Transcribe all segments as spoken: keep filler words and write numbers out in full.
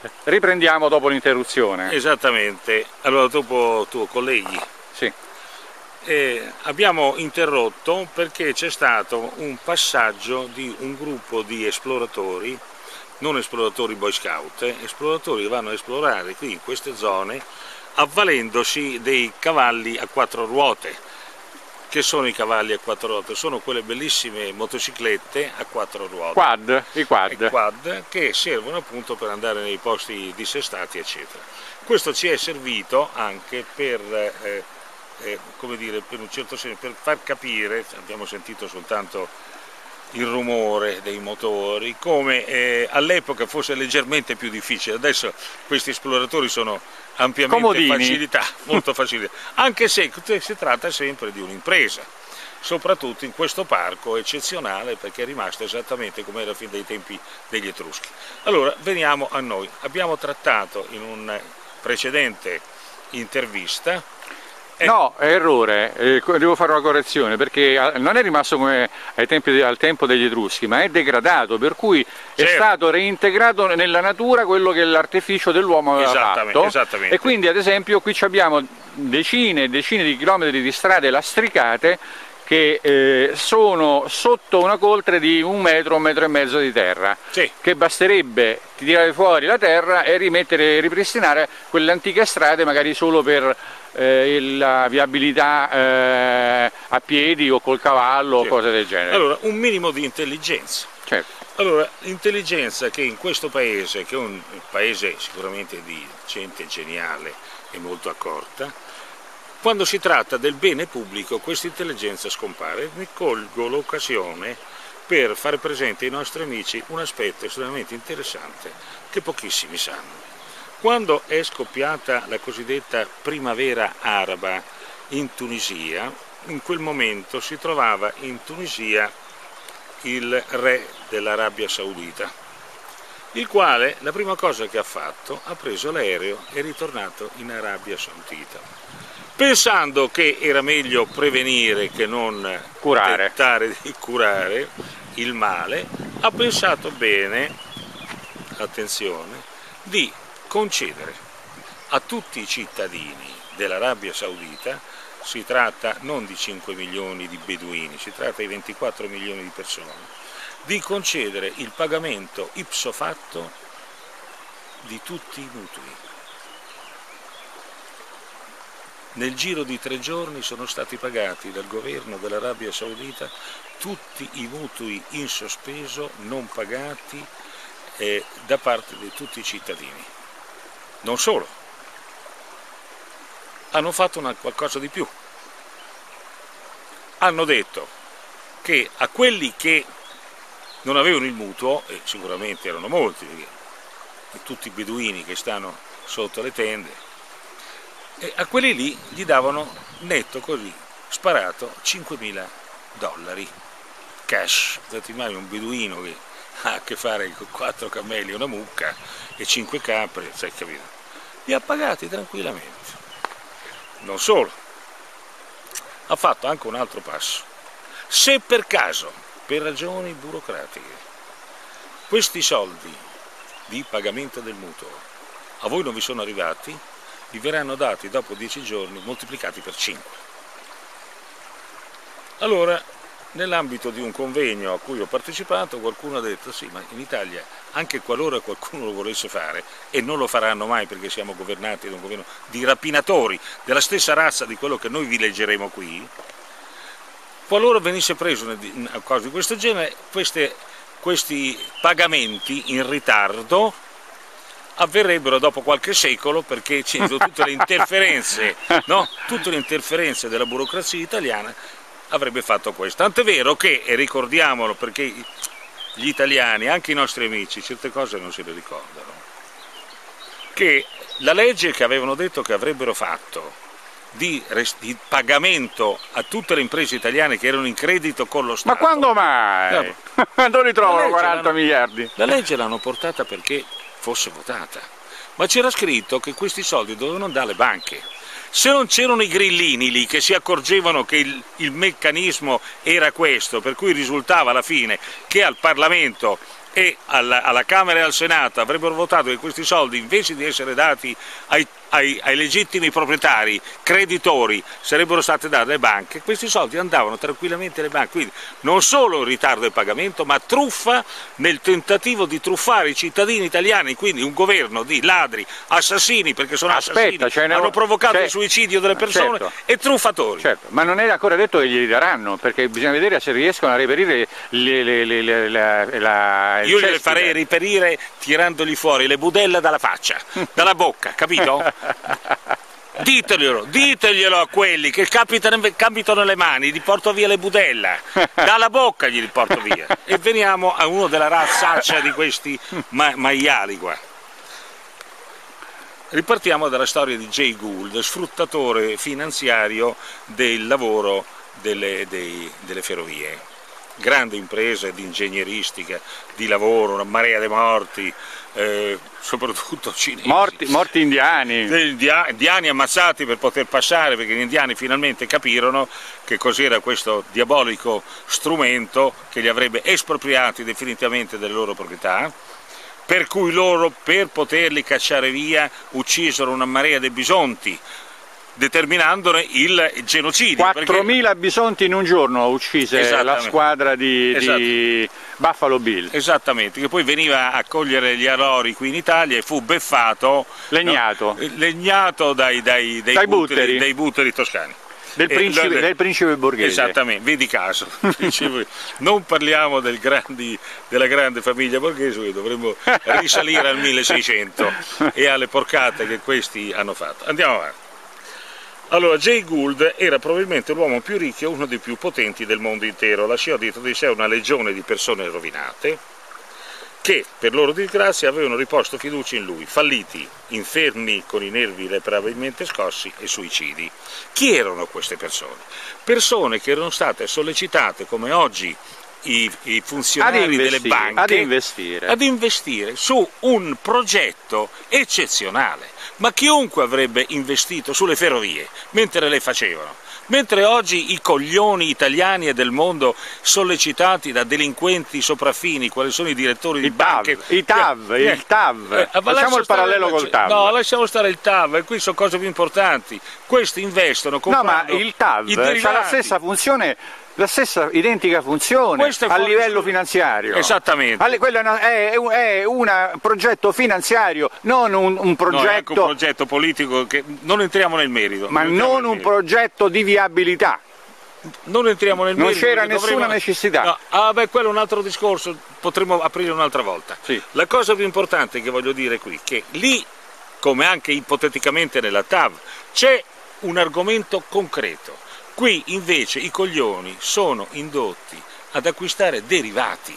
Riprendiamo dopo l'interruzione. Esattamente, allora dopo tu colleghi. Sì. Eh, abbiamo interrotto perché c'è stato un passaggio di un gruppo di esploratori, non esploratori boy scout, eh, esploratori che vanno a esplorare qui in queste zone avvalendosi dei cavalli a quattro ruote. Che sono i cavalli a quattro ruote? Sono quelle bellissime motociclette a quattro ruote. Quad, i quad. I quad che servono appunto per andare nei posti dissestati, eccetera. Questo ci è servito anche per, eh, eh, come dire, per un certo senso, per far capire, abbiamo sentito soltanto il rumore dei motori, come eh, all'epoca fosse leggermente più difficile. Adesso questi esploratori sono ampiamente comodini, facilità, molto facili, anche se si tratta sempre di un'impresa, soprattutto in questo parco eccezionale perché è rimasto esattamente come era fin dai tempi degli Etruschi. Allora veniamo a noi, abbiamo trattato in un precedente intervista. No, è errore, eh, devo fare una correzione perché non è rimasto come ai tempi, al tempo degli Etruschi, ma è degradato, per cui certo. È stato reintegrato nella natura quello che l'artificio dell'uomo aveva esattamente, fatto. Esattamente. E quindi ad esempio qui abbiamo decine e decine di chilometri di strade lastricate che eh, sono sotto una coltre di un metro, un metro e mezzo di terra, sì. Che basterebbe tirare fuori la terra e rimettere, ripristinare quelle antiche strade magari solo per eh, la viabilità eh, a piedi o col cavallo o sì. cose del genere. Allora, un minimo di intelligenza. Certo. Allora, intelligenza che in questo paese, che è un paese sicuramente di gente geniale e molto accorta, quando si tratta del bene pubblico questa intelligenza scompare. Ne colgo l'occasione per fare presente ai nostri amici un aspetto estremamente interessante che pochissimi sanno. Quando è scoppiata la cosiddetta primavera araba in Tunisia, in quel momento si trovava in Tunisia il re dell'Arabia Saudita, il quale la prima cosa che ha fatto ha preso l'aereo e è ritornato in Arabia Saudita, pensando che era meglio prevenire che non curare. tentare di curare il male. Ha pensato bene, attenzione, di concedere a tutti i cittadini dell'Arabia Saudita, si tratta non di cinque milioni di beduini, si tratta di ventiquattro milioni di persone, di concedere il pagamento ipso facto di tutti i mutui. Nel giro di tre giorni sono stati pagati dal governo dell'Arabia Saudita tutti i mutui in sospeso non pagati eh, da parte di tutti i cittadini. Non solo, hanno fatto una, qualcosa di più. Hanno detto che a quelli che non avevano il mutuo, e sicuramente erano molti, tutti i beduini che stanno sotto le tende, e a quelli lì gli davano netto così, sparato, cinquemila dollari cash. Ti immagini un beduino che ha a che fare con quattro cammelli, una mucca e cinque capre, sai, capito? Li ha pagati tranquillamente. Non solo, ha fatto anche un altro passo. Se per caso, per ragioni burocratiche, questi soldi di pagamento del mutuo a voi non vi sono arrivati, vi verranno dati dopo dieci giorni moltiplicati per cinque. Allora, nell'ambito di un convegno a cui ho partecipato, qualcuno ha detto sì, ma in Italia, anche qualora qualcuno lo volesse fare, e non lo faranno mai perché siamo governati da un governo di rapinatori della stessa razza di quello che noi vi leggeremo qui, qualora venisse preso una cosa di questo genere, queste, questi pagamenti in ritardo avverrebbero dopo qualche secolo, perché ci sono tutte le interferenze, no? Tutte le interferenze della burocrazia italiana avrebbe fatto questo. Tant'è vero che, e ricordiamolo perché gli italiani, anche i nostri amici, certe cose non se le ricordano, che la legge che avevano detto che avrebbero fatto di, di pagamento a tutte le imprese italiane che erano in credito con lo Stato. Ma quando mai? Quando ritrovano quaranta miliardi? La legge l'hanno portata perché fosse votata, ma c'era scritto che questi soldi dovevano andare alle banche. Se non c'erano i grillini lì che si accorgevano che il, il meccanismo era questo, per cui risultava alla fine che al Parlamento e alla, alla Camera e al Senato avrebbero votato che questi soldi, invece di essere dati ai, ai, ai legittimi proprietari, creditori, sarebbero stati dati alle banche, questi soldi andavano tranquillamente alle banche. Quindi non solo ritardo del pagamento, ma truffa nel tentativo di truffare i cittadini italiani, quindi un governo di ladri, assassini, perché sono Aspetta, assassini, hanno provocato il suicidio delle persone, certo, e truffatori. Certo, ma non è ancora detto che glieli daranno, perché bisogna vedere se riescono a reperire le, le, le, le, la, la, Io le farei riperire tirandogli fuori le budella dalla faccia, dalla bocca, capito? Diteglielo, diteglielo a quelli che capitano, capitano le mani, gli porto via le budella, dalla bocca gli porto via. E veniamo a uno della razzaccia di questi ma maiali qua. Ripartiamo dalla storia di Jay Gould, sfruttatore finanziario del lavoro delle, dei, delle ferrovie. Grande impresa di ingegneristica, di lavoro, una marea di morti, eh, soprattutto cinesi. Morti, morti indiani. India, indiani ammazzati per poter passare, perché gli indiani finalmente capirono che cos'era questo diabolico strumento che li avrebbe espropriati definitivamente delle loro proprietà, per cui loro, per poterli cacciare via, uccisero una marea di bisonti, determinandone il genocidio. quattromila perché... bisonti in un giorno uccise la squadra di, esatto. di Buffalo Bill. Esattamente, che poi veniva a cogliere gli allori qui in Italia e fu beffato, legnato, no? legnato dai, dai, dai, dai butteri, butteri. dai butteri toscani. Del principe, e, del principe borghese. Esattamente, vedi caso. Non parliamo del grandi, della grande famiglia borghese, che dovremmo risalire al milleseicento e alle porcate che questi hanno fatto. Andiamo avanti. Allora, Jay Gould era probabilmente l'uomo più ricco e uno dei più potenti del mondo intero. Lasciò dietro di sé una legione di persone rovinate che, per loro disgrazia, avevano riposto fiducia in lui, falliti, infermi con i nervi irreparabilmente scossi e suicidi. Chi erano queste persone? Persone che erano state sollecitate, come oggi i, i funzionari delle banche, ad investire. ad investire su un progetto eccezionale. Ma chiunque avrebbe investito sulle ferrovie mentre le facevano, mentre oggi i coglioni italiani e del mondo, sollecitati da delinquenti sopraffini, quali sono i direttori di I banche, TAV, i TAV, eh, il TAV, eh, facciamo il parallelo col TAV. No, lasciamo stare il TAV, e qui sono cose più importanti. Questi investono comprando. No, ma il TAV ha la stessa funzione, la stessa identica funzione a livello su... finanziario. Esattamente. Alle, quello è un è un progetto finanziario, non un, un progetto... No, è anche un progetto politico, che non entriamo nel merito. Ma non, non un merito. progetto di viabilità. Non entriamo nel merito. Non c'era nessuna dovremo... necessità. No. Ah, beh, quello è un altro discorso, potremmo aprire un'altra volta. Sì. La cosa più importante che voglio dire qui, che lì, come anche ipoteticamente nella TAV, c'è un argomento concreto. Qui invece i coglioni sono indotti ad acquistare derivati.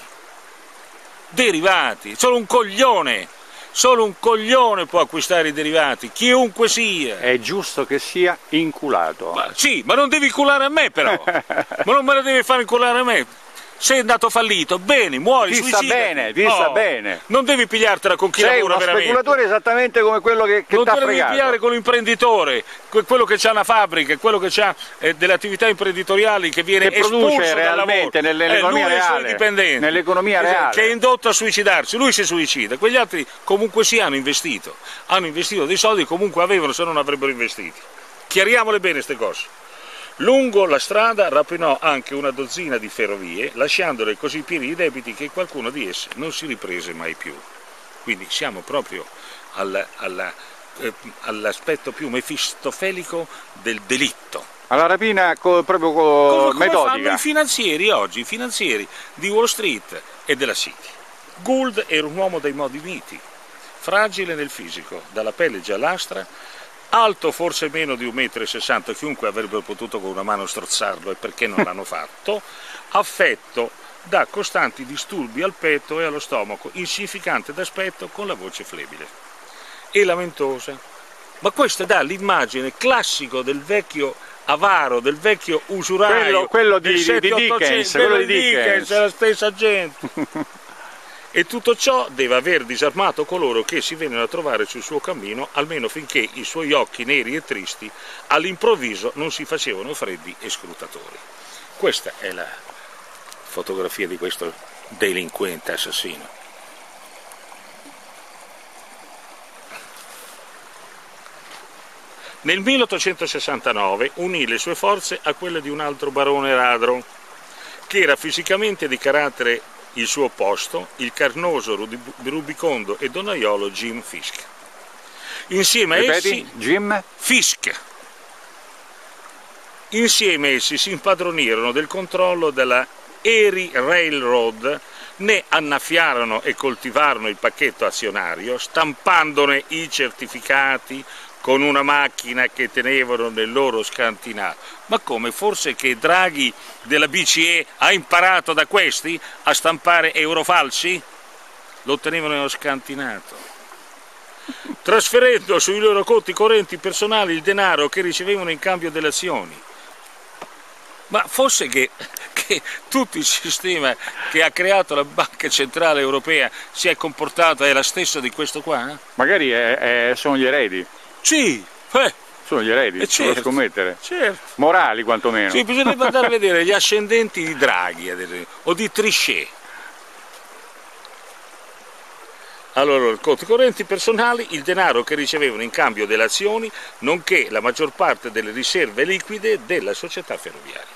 Derivati, solo un coglione, solo un coglione può acquistare i derivati, chiunque sia. È giusto che sia inculato. Ma, sì, ma non devi culare a me però, ma non me la devi fare inculare a me. Sei andato fallito, bene, muori, ti suicidati. sta bene, ti no, sta bene. Non devi pigliartela con chi Sei lavora veramente. Sei uno speculatore esattamente come quello che, che non t'ha te la fregato. devi pigliare con l'imprenditore, quello che ha una fabbrica, quello che ha eh, delle attività imprenditoriali, che viene che produce espulso realmente dal lavoro. nell'economia eh, reale. Nell'economia esatto, reale. Che è indotto a suicidarsi, lui si suicida, quegli altri comunque sì hanno investito, hanno investito dei soldi, comunque avevano, se non avrebbero investiti. Chiariamole bene queste cose. Lungo la strada rapinò anche una dozzina di ferrovie, lasciandole così pieni di debiti che qualcuno di esse non si riprese mai più. Quindi siamo proprio alla, alla, eh, all'aspetto più mefistofelico del delitto. Alla rapina co, proprio co, come, come metodica. Fanno i finanzieri oggi, i finanzieri di Wall Street e della City. Gould era un uomo dai modi miti, fragile nel fisico, dalla pelle giallastra, alto forse meno di un metro e sessanta, chiunque avrebbe potuto con una mano strozzarlo, e perché non l'hanno fatto, affetto da costanti disturbi al petto e allo stomaco, insignificante d'aspetto, con la voce flebile e lamentosa. Ma questo dà l'immagine classico del vecchio avaro, del vecchio usuraio, quello, quello di, del di Dickens, quello di Dickens, è la stessa gente. E tutto ciò deve aver disarmato coloro che si vennero a trovare sul suo cammino, almeno finché i suoi occhi neri e tristi all'improvviso non si facevano freddi e scrutatori. Questa è la fotografia di questo delinquente assassino. Nel milleottocentosessantanove unì le sue forze a quelle di un altro barone ladro, che era fisicamente di carattere il suo opposto, il carnoso, rubicondo e donnaiolo Jim Fisk. Insieme Ripeti, a essi, Jim Fisk. Insieme essi si impadronirono del controllo della Erie Railroad, ne annaffiarono e coltivarono il pacchetto azionario, stampandone i certificati con una macchina che tenevano nel loro scantinato. Ma come, forse che Draghi della B C E ha imparato da questi a stampare euro falsi? Lo tenevano nello scantinato, trasferendo sui loro conti correnti personali il denaro che ricevevano in cambio delle azioni. Ma forse che, che tutto il sistema che ha creato la Banca Centrale Europea si è comportato è la stessa di questo qua? Eh? magari è, è, sono gli eredi. Sì, eh, Sono gli eredi, eh, si può certo, scommettere. certo. Morali quantomeno. Sì, bisognerebbe andare a vedere gli ascendenti di Draghi, ad esempio, o di Trichet. Allora, i conti correnti personali, il denaro che ricevevano in cambio delle azioni, nonché la maggior parte delle riserve liquide della società ferroviaria.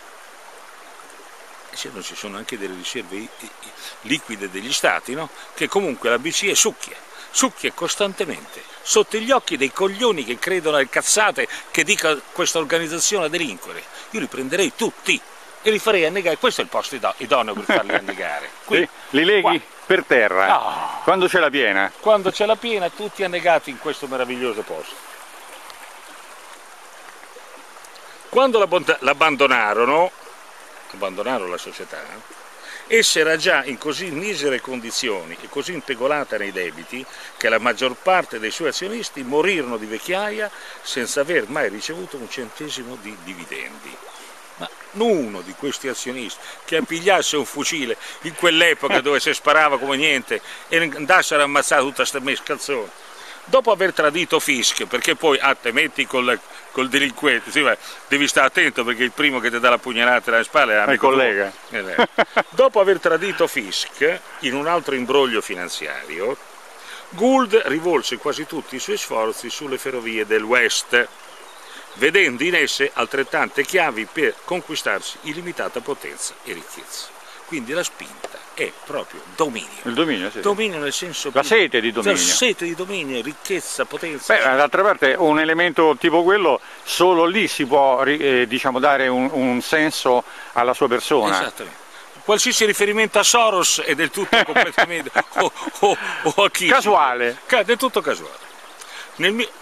E se non ci sono anche delle riserve liquide degli stati, no? Che comunque la B C E succhia, succhia costantemente, sotto gli occhi dei coglioni che credono alle cazzate che dica questa organizzazione a delinquere. Io li prenderei tutti e li farei annegare. Questo è il posto idoneo per farli annegare. Qui, Sì, li leghi qua. per terra, No. quando c'è la piena. Quando c'è la piena, tutti annegati in questo meraviglioso posto. Quando l'abbandonarono, abbandonarono la società, essa era già in così misere condizioni e così impegolata nei debiti che la maggior parte dei suoi azionisti morirono di vecchiaia senza aver mai ricevuto un centesimo di dividendi. Ma uno di questi azionisti che appigliasse un fucile in quell'epoca dove si sparava come niente e andassero a ammazzare tutta questa mescalzone, dopo aver tradito Fisk, perché poi ah, te metti col, col delinquente, sì, beh, devi stare attento perché il primo che ti dà la pugnalata alle spalle è il collega. eh, dopo aver tradito Fisk in un altro imbroglio finanziario, Gould rivolse quasi tutti i suoi sforzi sulle ferrovie del West, vedendo in esse altrettante chiavi per conquistarsi illimitata potenza e ricchezza. Quindi la spinta è proprio dominio. Il dominio, sì. Dominio nel senso La più, sete di dominio. La sete di dominio, ricchezza, potenza. Beh, d'altra parte un elemento tipo quello, solo lì si può eh, diciamo, dare un, un senso alla sua persona. Esattamente. Qualsiasi riferimento a Soros è del tutto completamente o, o, o a chi? Casuale. Del tutto casuale. Nel mio...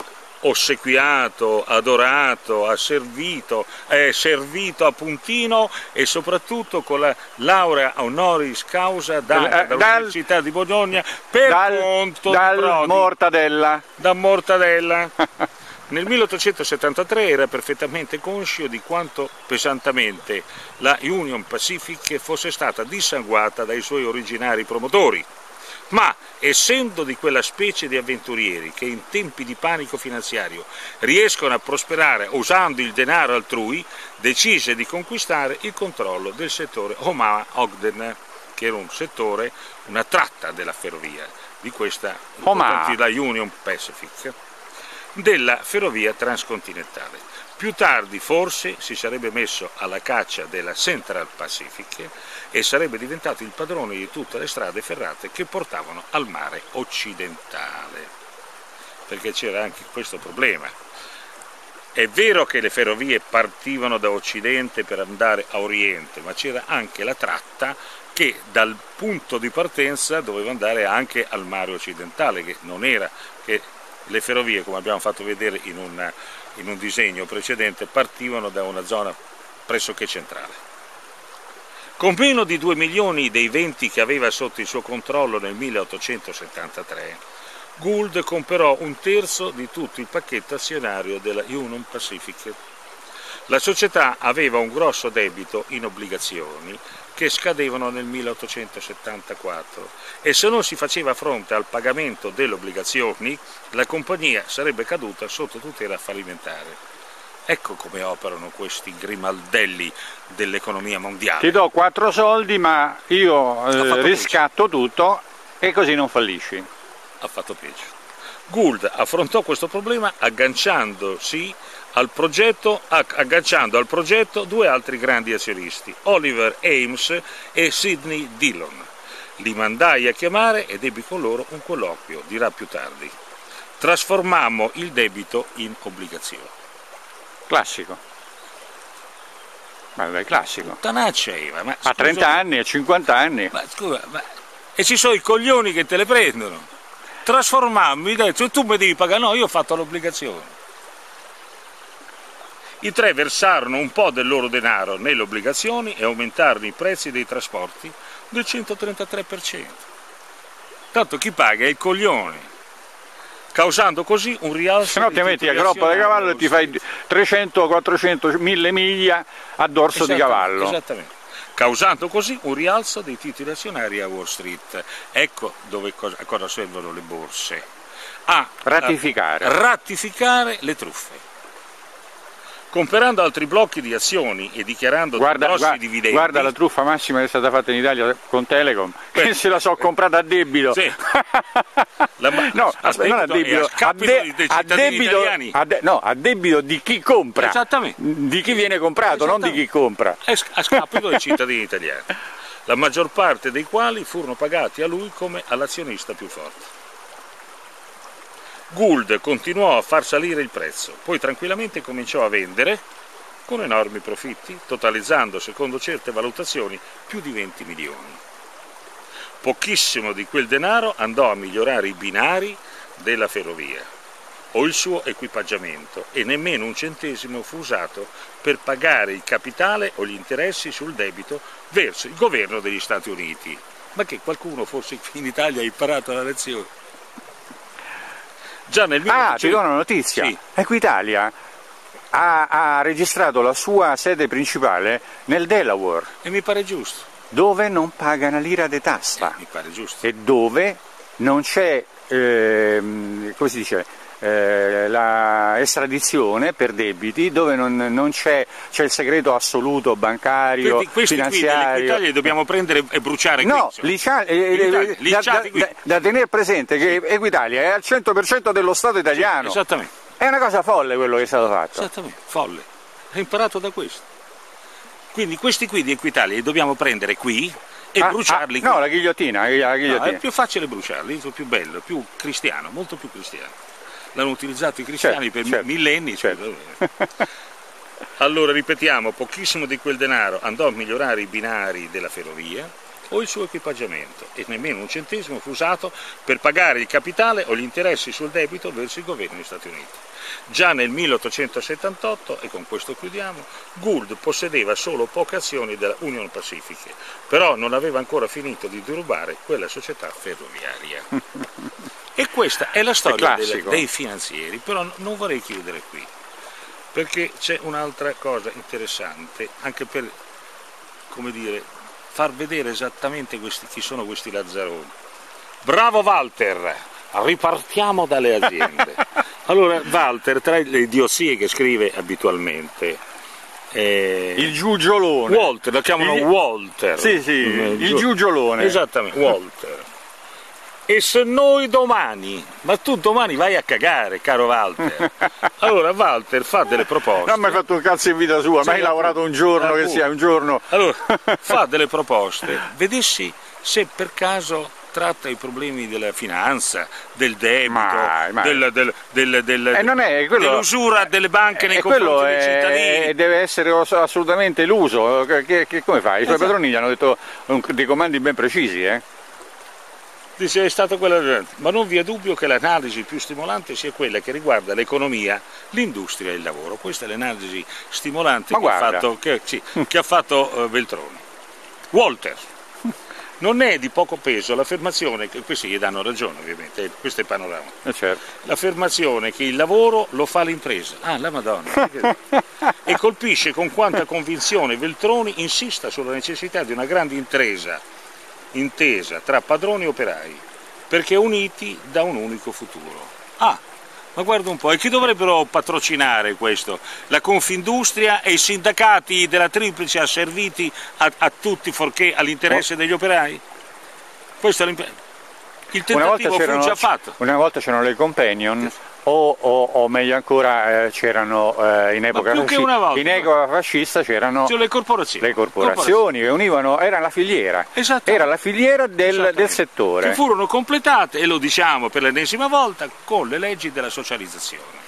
ossequiato, adorato, asservito, eh, servito a puntino e soprattutto con la laurea honoris causa data eh, dall'Università dal, di Bologna per dal, conto dal di Prodi. Mortadella. Da Mortadella. Nel milleottocentosettantatré era perfettamente conscio di quanto pesantemente la Union Pacific fosse stata dissanguata dai suoi originari promotori. Ma, essendo di quella specie di avventurieri che in tempi di panico finanziario riescono a prosperare usando il denaro altrui, decise di conquistare il controllo del settore Omaha-Ogden, che era un settore, una tratta della ferrovia, di questa la Union Pacific, della ferrovia transcontinentale. Più tardi forse si sarebbe messo alla caccia della Central Pacific e sarebbe diventato il padrone di tutte le strade ferrate che portavano al mare occidentale. Perché c'era anche questo problema. È vero che le ferrovie partivano da occidente per andare a oriente, ma c'era anche la tratta che dal punto di partenza doveva andare anche al mare occidentale, che non era che le ferrovie, come abbiamo fatto vedere in un, in un disegno precedente, partivano da una zona pressoché centrale. Con meno di due milioni dei venti che aveva sotto il suo controllo nel milleottocentosettantatré, Gould comprò un terzo di tutto il pacchetto azionario della Union Pacific. La società aveva un grosso debito in obbligazioni che scadevano nel milleottocentosettantaquattro e se non si faceva fronte al pagamento delle obbligazioni, la compagnia sarebbe caduta sotto tutela fallimentare. Ecco come operano questi grimaldelli dell'economia mondiale. Ti do quattro soldi ma io eh, riscatto tutto e così non fallisci. Ha fatto peggio. Gould affrontò questo problema agganciandosi al progetto, agganciando al progetto due altri grandi azionisti, Oliver Ames e Sidney Dillon. Li mandai a chiamare ed ebbi con loro un colloquio, dirà più tardi. Trasformammo il debito in obbligazione. Classico. Ma è classico. Tanaccia, Eva, ma a trenta anni, a cinquanta anni. Ma scusa, ma... e ci sono i coglioni che te le prendono. Trasformammo, cioè, tu mi devi pagare, no, io ho fatto l'obbligazione. I tre versarono un po' del loro denaro nelle obbligazioni e aumentarono i prezzi dei trasporti del centotrentatré per cento. Tanto chi paga è il coglione, causando così un rialzo. Se no ti metti a groppa di cavallo e ti fai trecento, quattrocento, mille miglia a dorso di cavallo. Esattamente. Causando così un rialzo dei titoli azionari a Wall Street. Ecco dove, a cosa servono le borse. A ratificare, a ratificare le truffe. Comprando altri blocchi di azioni e dichiarando guarda, grossi guarda, dividendi. Guarda la truffa massima che è stata fatta in Italia con Telecom, Beh, che se la so comprata a debito. Sì. La, no, a non a debito, a, de, a, debito a, de, no, a debito di chi compra. Esattamente. Di chi viene comprato, non di chi compra. A scapito dei cittadini italiani, la maggior parte dei quali furono pagati a lui come all'azionista più forte. Gould continuò a far salire il prezzo, poi tranquillamente cominciò a vendere con enormi profitti, totalizzando, secondo certe valutazioni, più di venti milioni. Pochissimo di quel denaro andò a migliorare i binari della ferrovia o il suo equipaggiamento e nemmeno un centesimo fu usato per pagare il capitale o gli interessi sul debito verso il governo degli Stati Uniti. Ma che qualcuno forse qui in Italia ha imparato la lezione? Già nel ah, ti do una notizia. Sì. Equitalia ha, ha registrato la sua sede principale nel Delaware. E mi pare giusto. Dove non paga una lira di tassa. Eh, mi pare giusto. E dove non c'è, eh, come si dice, eh, la estradizione per debiti, dove non, non c'è, c'è il segreto assoluto bancario, quindi questi finanziario. Qui dell'Equitalia li dobbiamo prendere e bruciare. No, l'Italia, eh, da, da, da, da tenere presente che Equitalia è al cento per cento dello Stato italiano. Sì, esattamente. È una cosa folle quello che è stato fatto. Esattamente, folle. Hai imparato da questo. Quindi questi qui di Equitalia li dobbiamo prendere qui e ah, bruciarli. Ah, qui. no, la ghigliottina, la ghigliottina. No, è più facile bruciarli, è più bello, più cristiano, molto più cristiano. L'hanno utilizzato i cristiani certo, per certo, millenni. Certo. Allora ripetiamo, pochissimo di quel denaro andò a migliorare i binari della ferrovia o il suo equipaggiamento e nemmeno un centesimo fu usato per pagare il capitale o gli interessi sul debito verso il governo degli Stati Uniti. Già nel milleottocentosettantotto, e con questo chiudiamo, Gould possedeva solo poche azioni della Union Pacific, però non aveva ancora finito di derubare quella società ferroviaria. E questa è la storia è dei, dei finanzieri, però non vorrei chiudere qui, perché c'è un'altra cosa interessante, anche per, come dire, far vedere esattamente questi, chi sono questi lazzaroni. Bravo Walter, ripartiamo dalle aziende. Allora Walter, tra le idiozie che scrive abitualmente, eh, il giugiolone. Walter, lo chiamano il... Walter. Sì, sì, il, il giugiolone. Esattamente, Walter. E se noi domani, ma tu domani vai a cagare, caro Walter. Allora Walter fa delle proposte. Non mi hai fatto un cazzo in vita sua, ma hai lavorato un giorno, che sia un giorno. Allora, fa delle proposte, vedessi se per caso tratta i problemi della finanza, del debito, mai, mai. del, del, del, del, eh, non è, quello, dell'usura delle banche nei confronti dei cittadini. Deve essere assolutamente eluso. Che, che, come fai? I suoi esatto. padroni gli hanno detto dei comandi ben precisi, eh? Dice, è stata quella, ma non vi è dubbio che l'analisi più stimolante sia quella che riguarda l'economia, l'industria e il lavoro. Questa è l'analisi stimolante che ha, fatto, che, sì, che ha fatto uh, Veltroni. Walter, non è di poco peso l'affermazione, che questi gli danno ragione ovviamente, questo è il panorama, eh certo. L'affermazione che il lavoro lo fa l'impresa, ah la Madonna, e colpisce con quanta convinzione Veltroni insista sulla necessità di una grande impresa, intesa tra padroni e operai, perché uniti da un unico futuro. Ah, ma guarda un po', e chi dovrebbero patrocinare questo? La Confindustria e i sindacati della Triplice asserviti a, a tutti forché all'interesse degli operai? Questo è Il tentativo fu già fatto. Una volta c'erano le companion, o, o, o meglio ancora eh, c'erano eh, in epoca fascista, in epoca fascista c'erano le corporazioni, le corporazioni che univano, era la filiera, era la filiera del, del settore. Che furono completate, e lo diciamo per l'ennesima volta, con le leggi della socializzazione.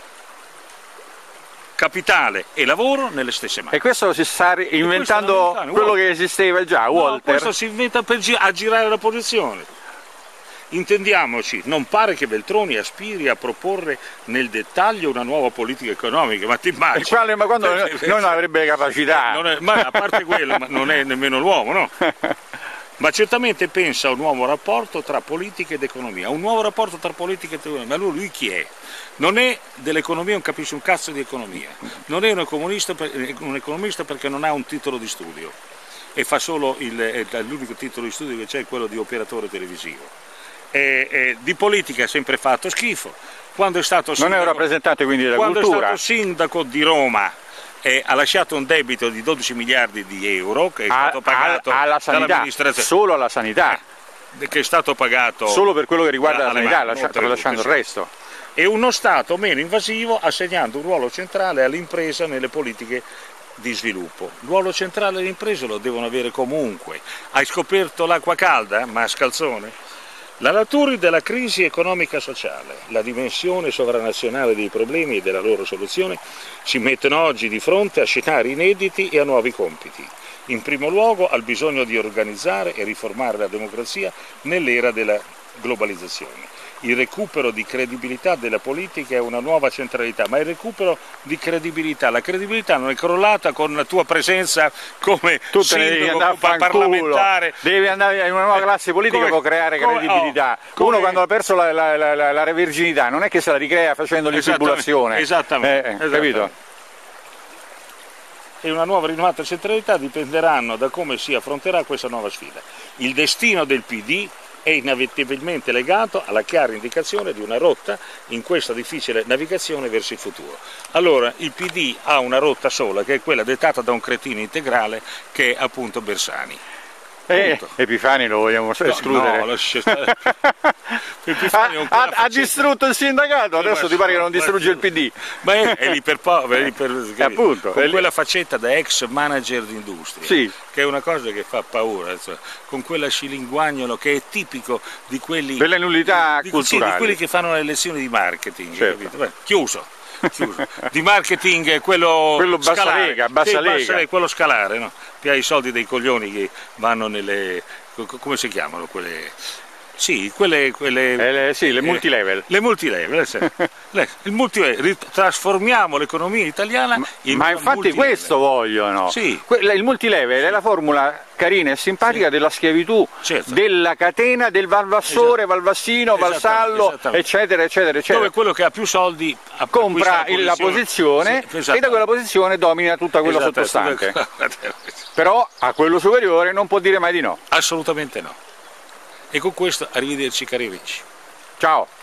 Capitale e lavoro nelle stesse mani. E questo si sta inventando quello che esisteva già, Walter. No, questo si inventa per gi aggirare la posizione. Intendiamoci, non pare che Veltroni aspiri a proporre nel dettaglio una nuova politica economica, ma ti immagini? Quale, ma quando perché, non avrebbe capacità? Non è, ma a parte quello, ma non è nemmeno l'uomo, no? Ma certamente pensa a un nuovo rapporto tra politica ed economia, un nuovo rapporto tra politica ed economia, ma lui, lui chi è? Non è dell'economia, non capisce un cazzo di economia, non è un economista, un economista perché non ha un titolo di studio e fa solo l'unico titolo di studio che c'è è quello di operatore televisivo. E, e, di politica ha sempre fatto schifo. Quando è stato sindaco, non è un rappresentante quindi della quando cultura. Quando è stato sindaco di Roma e ha lasciato un debito di dodici miliardi di euro che è a, stato pagato alla sanità, solo alla sanità, eh, che è stato pagato solo per quello che riguarda la sanità, lascia, lasciando il resto. E uno Stato meno invasivo assegnando un ruolo centrale all'impresa nelle politiche di sviluppo. Il ruolo centrale all'impresa lo devono avere comunque. Hai scoperto l'acqua calda, mascalzone? La natura della crisi economica sociale, la dimensione sovranazionale dei problemi e della loro soluzione ci mettono oggi di fronte a scenari inediti e a nuovi compiti. In primo luogo al bisogno di organizzare e riformare la democrazia nell'era della globalizzazione. Il recupero di credibilità della politica è una nuova centralità, ma il recupero di credibilità, la credibilità non è crollata con la tua presenza come tu sindaco parlamentare. Devi andare in una nuova classe politica per creare come, credibilità. Oh, Uno quando ha perso la, la, la, la, la virginità non è che se la ricrea facendo l'infibulazione. Esattamente, eh, esattamente. Capito? E una nuova rinnovata centralità dipenderanno da come si affronterà questa nuova sfida. Il destino del P D è inevitabilmente legato alla chiara indicazione di una rotta in questa difficile navigazione verso il futuro. Allora il P D ha una rotta sola, che è quella dettata da un cretino integrale che è appunto Bersani. Eh, Epifani lo vogliamo escludere? No, lascia stare. Epifani ha, ha, ha distrutto il sindacato, adesso ti pare che non distrugge il P D? Ma è, è lì per poveri, per, appunto, con quella faccetta da ex manager di industria, sì, che è una cosa che fa paura, cioè, con quella scilinguagnolo che è tipico di quelli, delle nullità di, culturali, sì, di quelli che fanno le lezioni di marketing, certo. Beh, chiuso. Chiuso. Di marketing quello, quello bassa scalare, lega, bassa sì, lega. Bassa, quello scalare, no? Che ha i soldi dei coglioni che vanno nelle, come si chiamano quelle? Sì, quelle, quelle eh, le, sì, le multilevel. Eh, le multilevel, sì. le, il multilevel, trasformiamo l'economia italiana in ma infatti multilevel. Questo vogliono. Sì. Il multilevel sì. È la formula carina e simpatica sì. Della schiavitù, certo. Della catena del Valvassore, esatto. Valvassino, Valsallo, eccetera, eccetera, eccetera. Dove quello che ha più soldi compra la posizione, la posizione sì, esatto. E da quella posizione domina tutta quella esatto. Sottostante. Però a quello superiore non può dire mai di no. Assolutamente no. E con questo arrivederci cari amici. Ciao.